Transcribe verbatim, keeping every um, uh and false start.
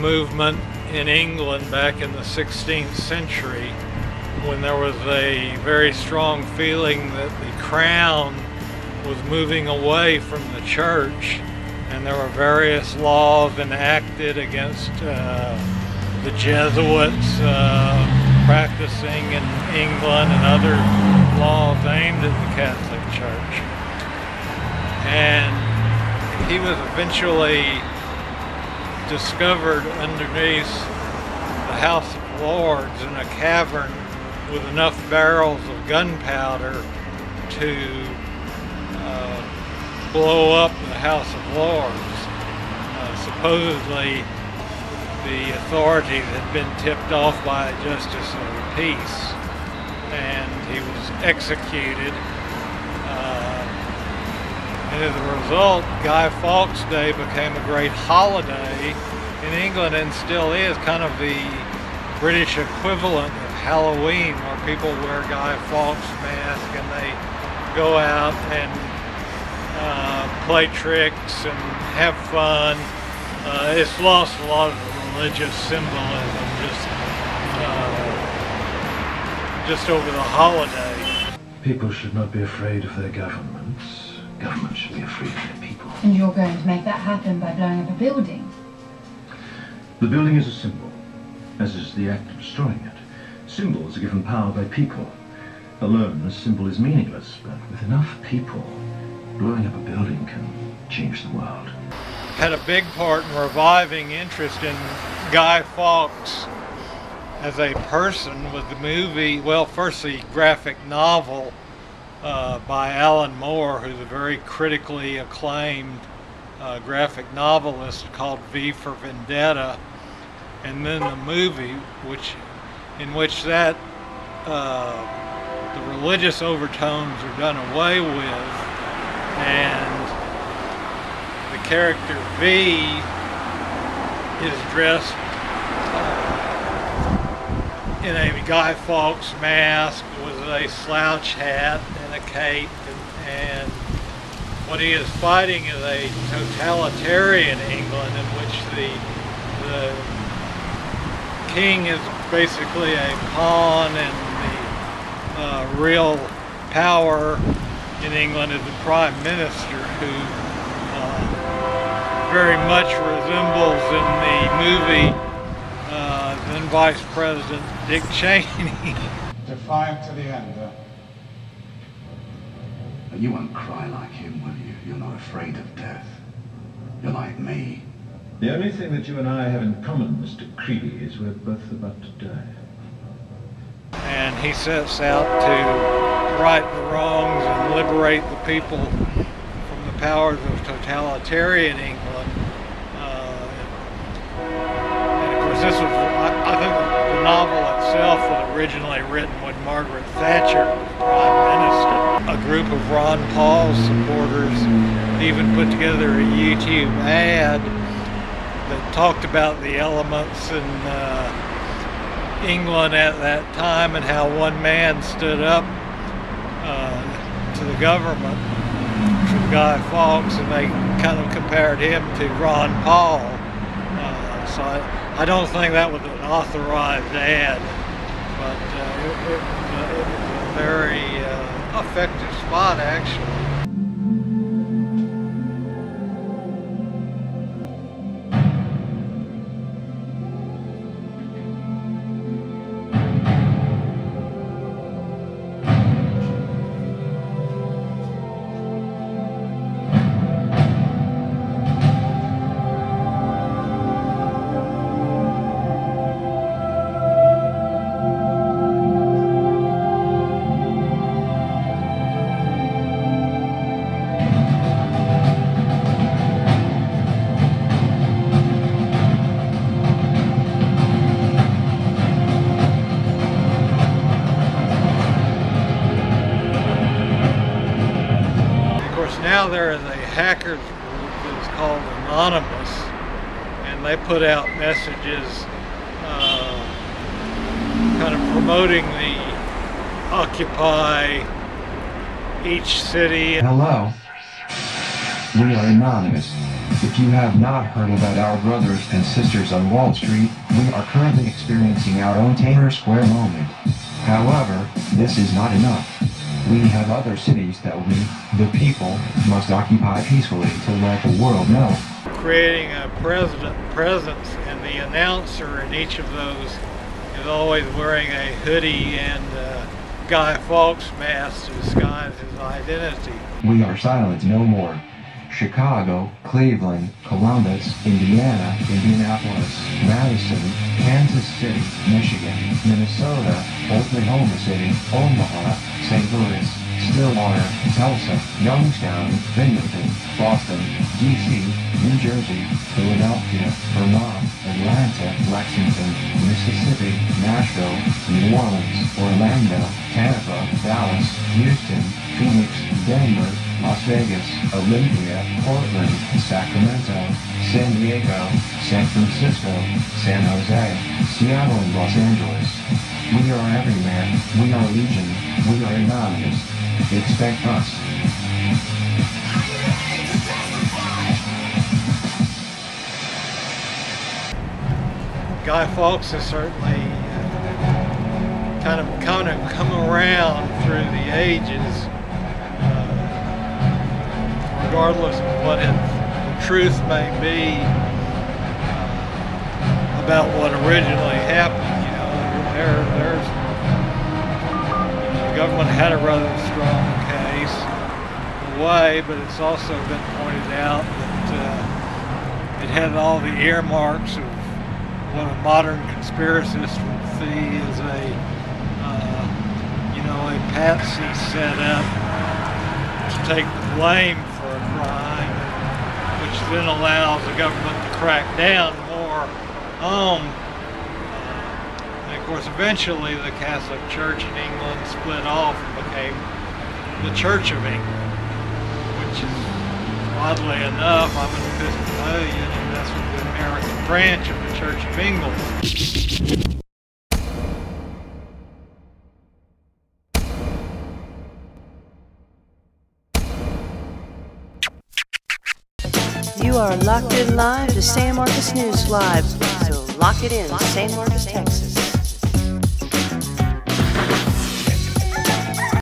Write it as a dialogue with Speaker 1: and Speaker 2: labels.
Speaker 1: movement in England back in the sixteenth century, when there was a very strong feeling that the crown was moving away from the church, and there were various laws enacted against uh, the Jesuits uh, practicing in England, and other laws aimed at the Catholic Church. And he was eventually discovered underneath the House of Lords in a cavern with enough barrels of gunpowder to uh, blow up the House of Lords. Uh, supposedly the authorities had been tipped off by a justice of the peace, and he was executed. Uh, and as a result, Guy Fawkes Day became a great holiday in England, and still is kind of the British equivalent of Halloween, where people wear Guy Fawkes masks and they go out and uh, play tricks and have fun. Uh, it's lost a lot of the religious symbolism just uh, just over the holiday.
Speaker 2: People should not be afraid of their governments. Governments should be afraid of their people.
Speaker 3: And you're going to make that happen by blowing up a building?
Speaker 2: The building is a symbol, as is the act of destroying it. Symbols are given power by people. Alone, a symbol is meaningless, but with enough people, blowing up a building can change the world.
Speaker 1: Had a big part in reviving interest in Guy Fawkes as a person with the movie, well, first the graphic novel uh, by Alan Moore, who's a very critically acclaimed uh, graphic novelist, called V for Vendetta, and then the movie, which in which that uh, the religious overtones are done away with, and the character V is dressed uh, in a Guy Fawkes mask with a slouch hat and a cape, and, and what he is fighting is a totalitarian England in which the the king is basically a pawn, and the uh, real power in England is the prime minister, who uh, very much resembles in the movie uh, then Vice President Dick Cheney.
Speaker 4: Defiant to the end. Uh...
Speaker 5: You won't cry like him, will you? You're not afraid of death. You're like me.
Speaker 2: The only thing that you and I have in common, Mister Creedy, is we're both about to die.
Speaker 1: And he sets out to right the wrongs and liberate the people from the powers of totalitarian England. Uh, and of course, this was, I, I think the novel itself was originally written when Margaret Thatcher was Prime Minister. A group of Ron Paul's supporters even put together a YouTube ad that talked about the elements in uh, England at that time, and how one man stood up uh, to the government, which was Guy Fawkes, and they kind of compared him to Ron Paul. Uh, so I, I don't think that was an authorized ad, but uh, it, it, uh, it was a very uh, effective spot, actually. Now there is a hackers group that's called Anonymous, and they put out messages uh, kind of promoting the Occupy each city.
Speaker 5: Hello, we are Anonymous.
Speaker 6: If you have not heard about our brothers and sisters on Wall Street, we are currently experiencing our own Tahrir Square moment. However, this is not enough. We have other cities that we, the people, must occupy peacefully to let the world know.
Speaker 1: Creating a president presence, and the announcer in each of those is always wearing a hoodie and a Guy Fawkes mask to disguise his identity.
Speaker 6: We are silent no more. Chicago, Cleveland, Columbus, Indiana, Indianapolis, Madison, Kansas City, Michigan, Minnesota, Oklahoma City, Omaha, Saint Louis, Stillwater, Tulsa, Youngstown, Binghamton, Boston, D C, New Jersey, Philadelphia, Vermont, Atlanta, Lexington, Mississippi, Nashville, New Orleans, Orlando, Tampa, Dallas, Houston, Phoenix, Denver, Las Vegas, Olympia, Portland, Sacramento, San Diego, San Francisco, San Jose, Seattle, and Los Angeles. We are everywhere. We are legion. We are anonymous. Expect us.
Speaker 1: Guy Fawkes has certainly uh, kind of kind of come around through the ages, uh, regardless of what his, the truth may be uh, about what originally happened. You know, there, there's the government had a rather strong case in a way, but it's also been pointed out that uh, it had all the earmarks of what a modern conspiracist would see as a, uh, you know, a patsy set up to take the blame for a crime, which then allows the government to crack down more on. Uh, and of course, eventually the Catholic Church in England split off and became the Church of England, which is, oddly enough, I'm an Episcopalian, and that's what the American branch of the Church of England.
Speaker 7: You are locked in live to San Marcos News Live, so lock it in, San Marcos, Texas.